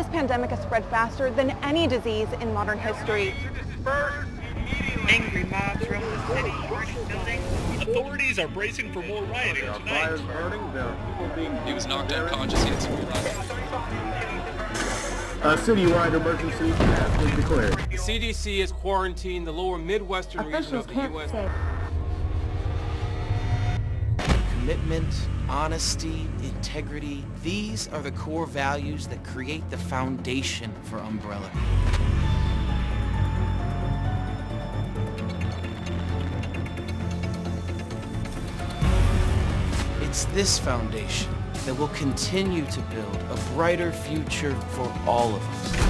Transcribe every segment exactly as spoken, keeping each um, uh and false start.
This pandemic has spread faster than any disease in modern history. Angry mobs roam the city, burning buildings. Authorities are bracing for more rioting There are tonight. fires burning, there are people being... He was knocked unconscious, he had severe lung. A citywide emergency has been declared. The C D C has quarantined the lower Midwestern region of the U S Commitment, honesty, integrity, these are the core values that create the foundation for Umbrella. It's this foundation that will continue to build a brighter future for all of us.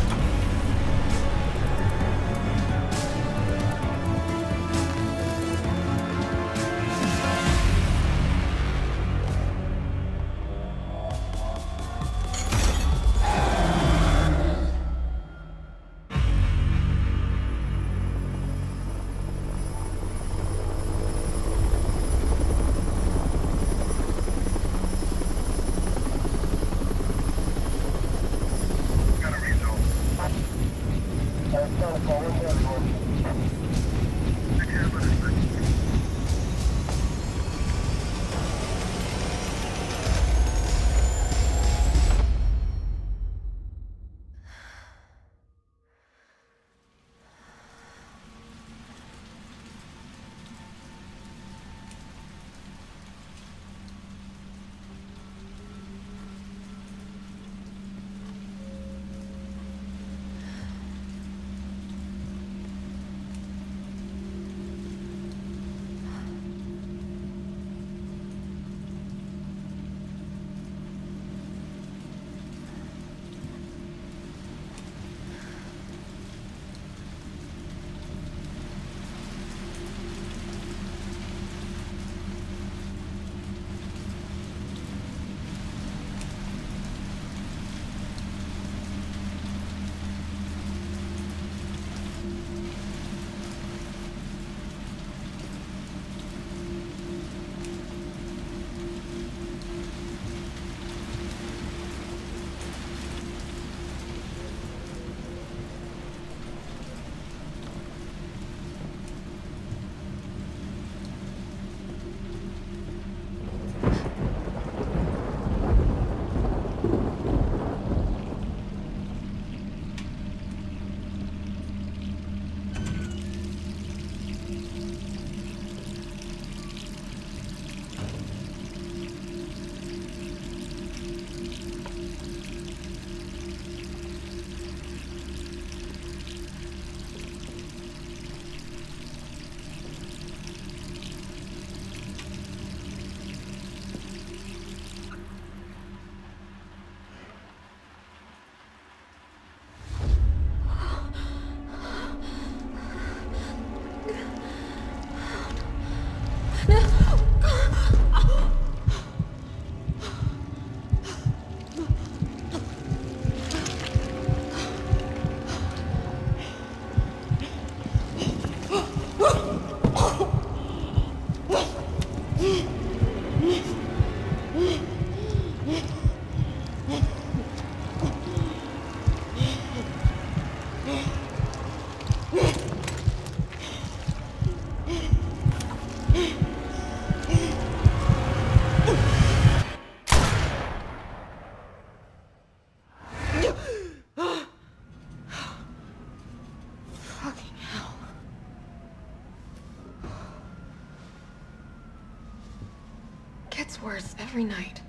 Gets worse every night.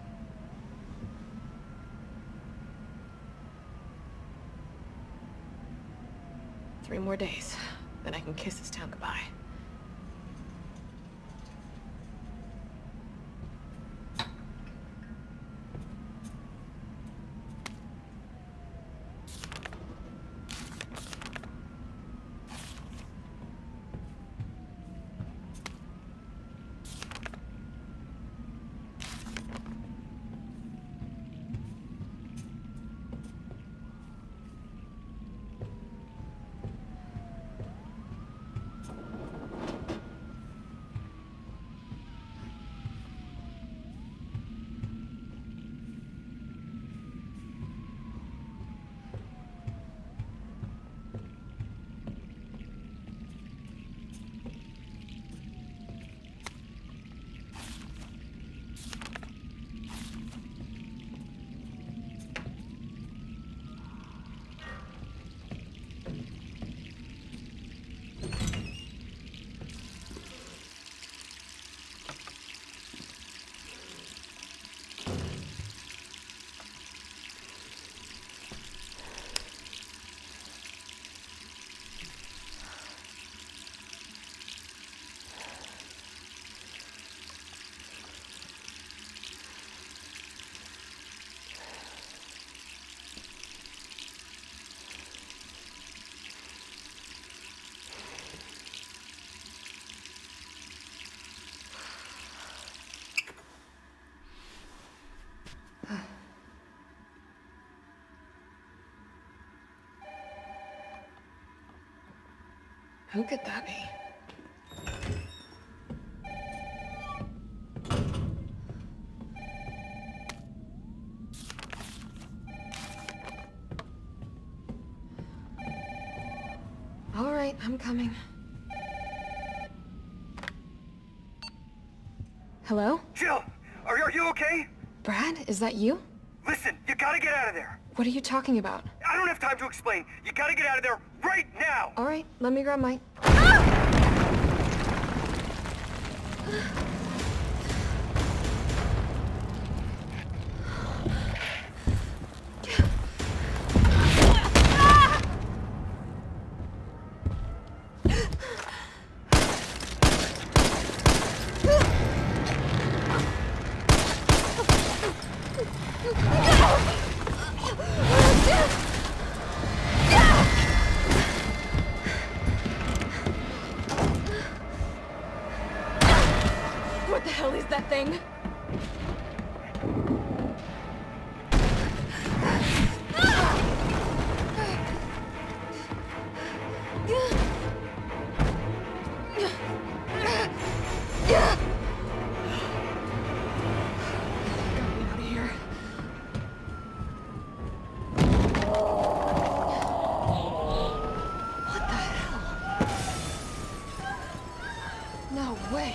Three more days, then I can kiss this town goodbye. Who could that be? All right, I'm coming. Hello? Jill, are, are you okay? Brad, is that you? Listen, you gotta get out of there. What are you talking about? I don't have time to explain. You gotta get out of there right now. All right, let me grab my... What the hell is that thing? No way.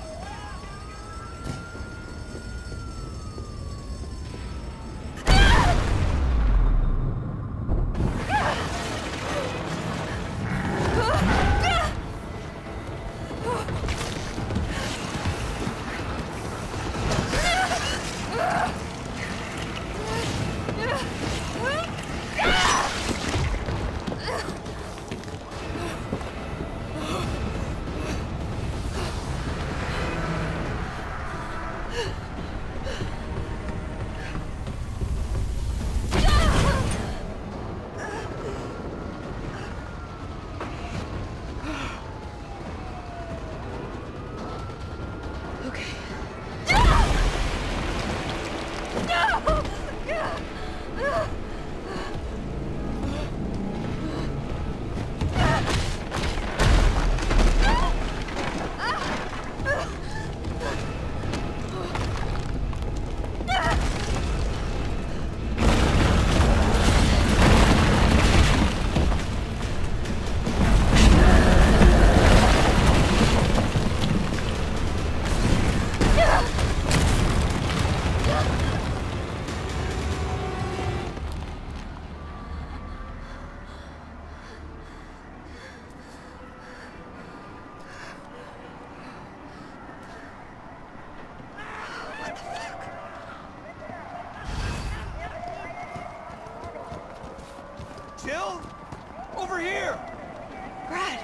Jill? Over here! Brad!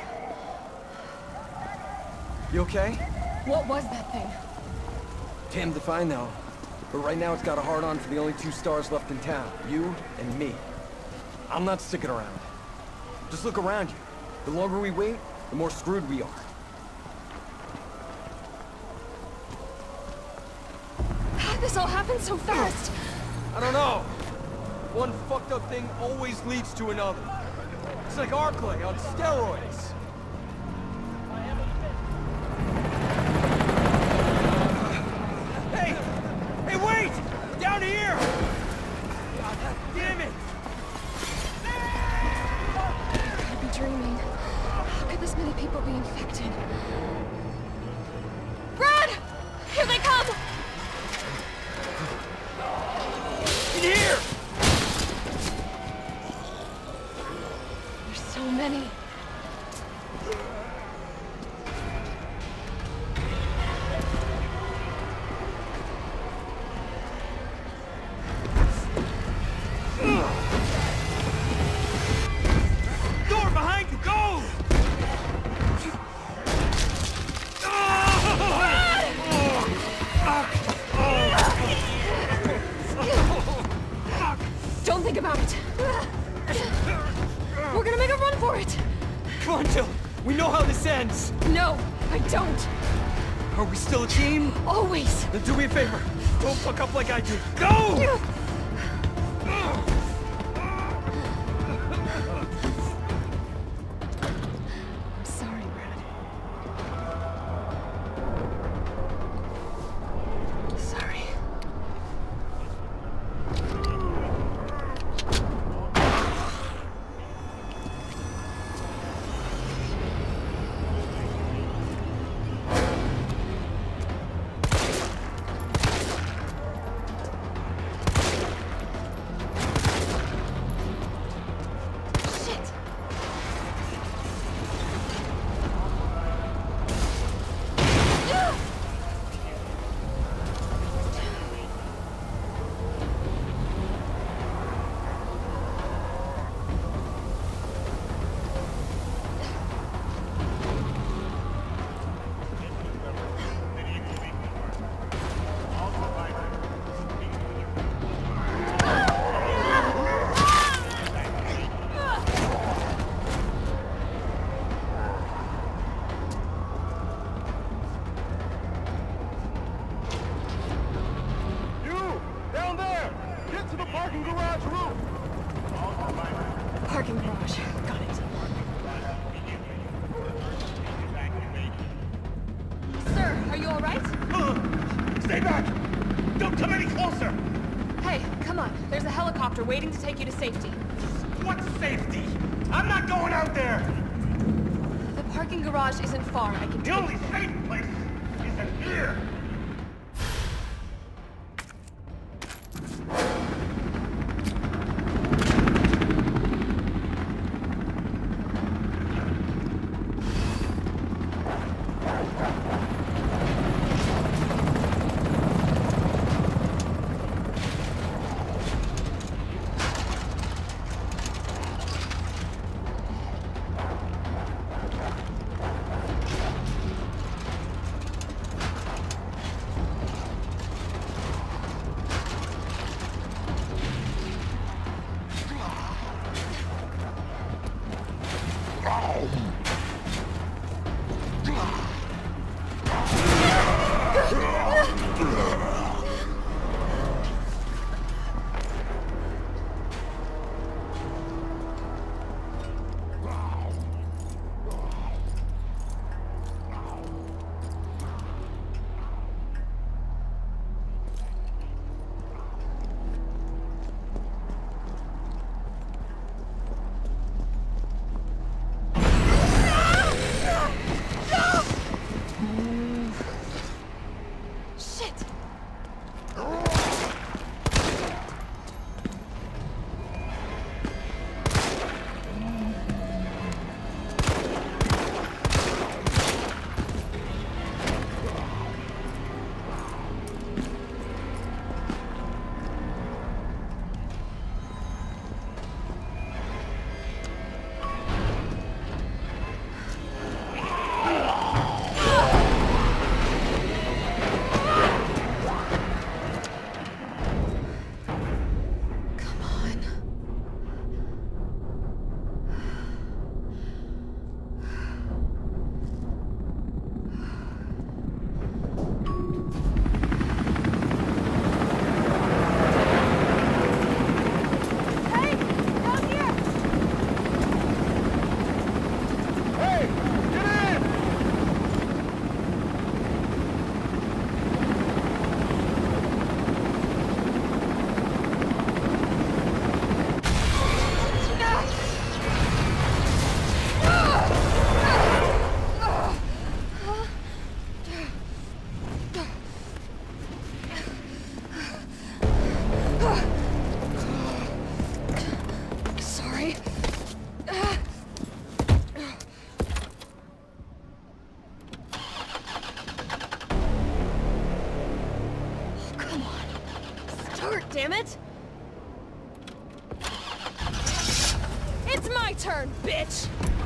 You okay? What was that thing? Damned if I know. But right now it's got a hard-on for the only two stars left in town. You and me. I'm not sticking around. Just look around you. The longer we wait, the more screwed we are. How did this all happen so fast? I don't know. One fucked up thing always leads to another. It's like Arklay on steroids. Hey! Hey, wait! Down here! God damn it! I could be dreaming. How could this many people be infected? Brad! Here they come! In here! There's so many. Door behind you, go! Don't think about it. We're gonna make a run for it. Come on, Jill. We know how this ends. No, I don't. Are we still a team? Always. Then do me a favor. Don't fuck up like I did. Go! I'm sorry. helicopter waiting to take you to safety. What safety? I'm not going out there! The parking garage isn't far. I can The only safe place is in here! Damn it! It's my turn, bitch!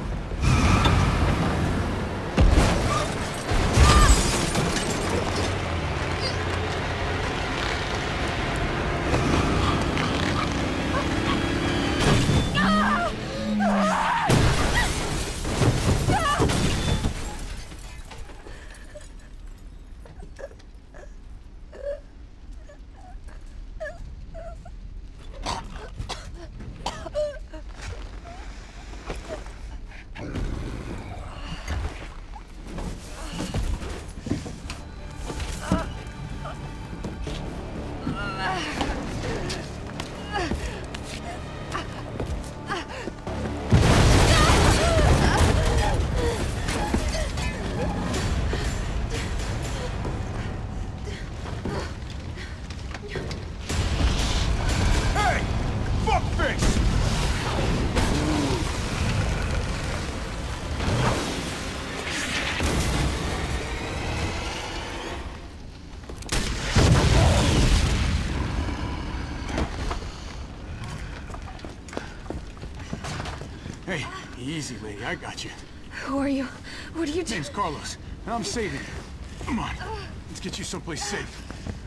Hey, easy, lady. I got you. Who are you? What are you doing? Name's Carlos, and I'm saving you. Come on, let's get you someplace safe.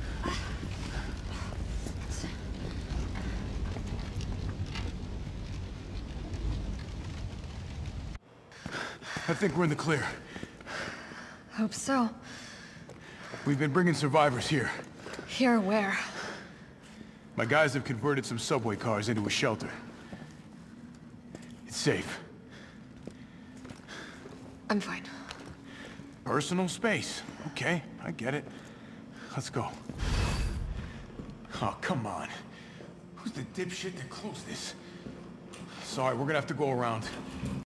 I think we're in the clear. Hope so. We've been bringing survivors here. Here where? My guys have converted some subway cars into a shelter. It's safe. I'm fine. Personal space. Okay, I get it. Let's go. Oh, come on. Who Who's the dipshit that closed this? Sorry, we're gonna have to go around.